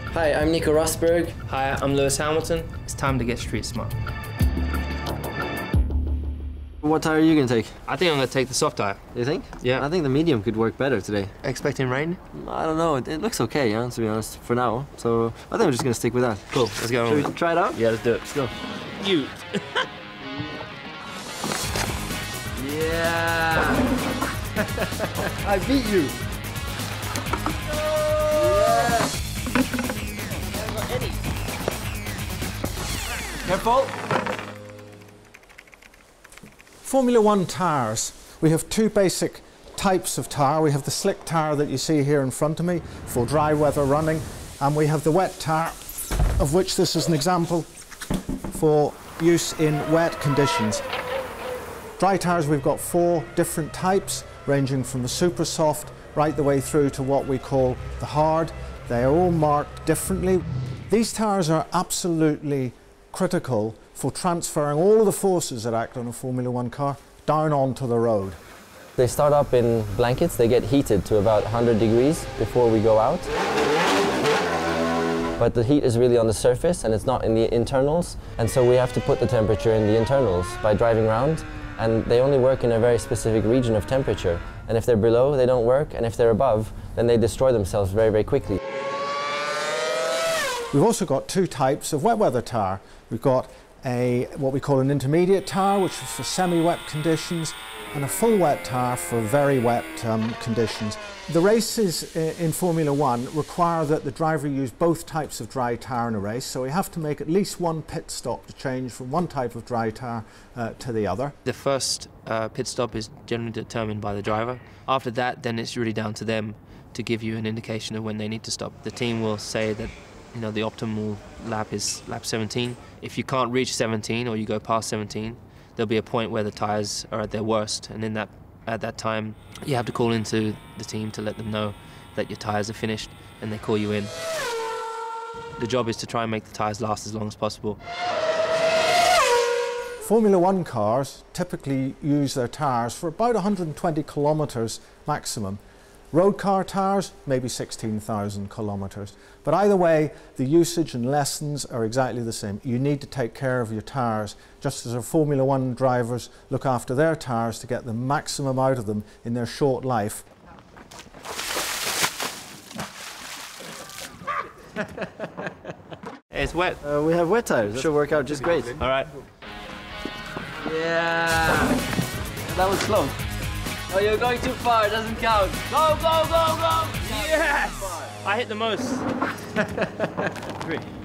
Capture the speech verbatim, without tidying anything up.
Hi, I'm Nico Rosberg. Hi, I'm Lewis Hamilton. It's time to get street smart. What tire are you going to take? I think I'm going to take the soft tire. You think? Yeah. I think the medium could work better today. Expecting rain? I don't know. It, it looks okay, yeah, to be honest, for now. So I think I'm just going to stick with that. Cool, let's go. Should we try it out? Yeah, let's do it. Let's go. You. Yeah! I beat you! Careful! Formula One tyres. We have two basic types of tyre. We have the slick tyre that you see here in front of me for dry weather running, and we have the wet tyre, of which this is an example for use in wet conditions. Dry tyres, we've got four different types, ranging from the super soft right the way through to what we call the hard. They are all marked differently. These tyres are absolutely critical for transferring all of the forces that act on a Formula One car down onto the road. They start up in blankets, they get heated to about one hundred degrees before we go out. But the heat is really on the surface and it's not in the internals, and so we have to put the temperature in the internals by driving around, and they only work in a very specific region of temperature, and if they're below they don't work, and if they're above then they destroy themselves very very quickly. We've also got two types of wet weather tyre. We've got a what we call an intermediate tyre, which is for semi-wet conditions, and a full wet tyre for very wet um, conditions. The races in Formula One require that the driver use both types of dry tyre in a race, so we have to make at least one pit stop to change from one type of dry tyre uh, to the other. The first uh, pit stop is generally determined by the driver. After that, then it's really down to them to give you an indication of when they need to stop. The team will say that, you know, the optimal lap is lap seventeen. If you can't reach seventeen or you go past seventeen, there'll be a point where the tyres are at their worst, and in that at that time you have to call into the team to let them know that your tyres are finished, and they call you in. The job is to try and make the tyres last as long as possible. Formula One cars typically use their tyres for about one hundred twenty kilometres maximum. Road car tyres, maybe sixteen thousand kilometres. But either way, the usage and lessons are exactly the same. You need to take care of your tyres, just as our Formula One drivers look after their tyres to get the maximum out of them in their short life. It's wet. Uh, we have wet tires. That should work out just great. All right. Yeah! That was close. Oh, you're going too far, it doesn't count. Go, go, go, go! Yes! I hit the most. Three.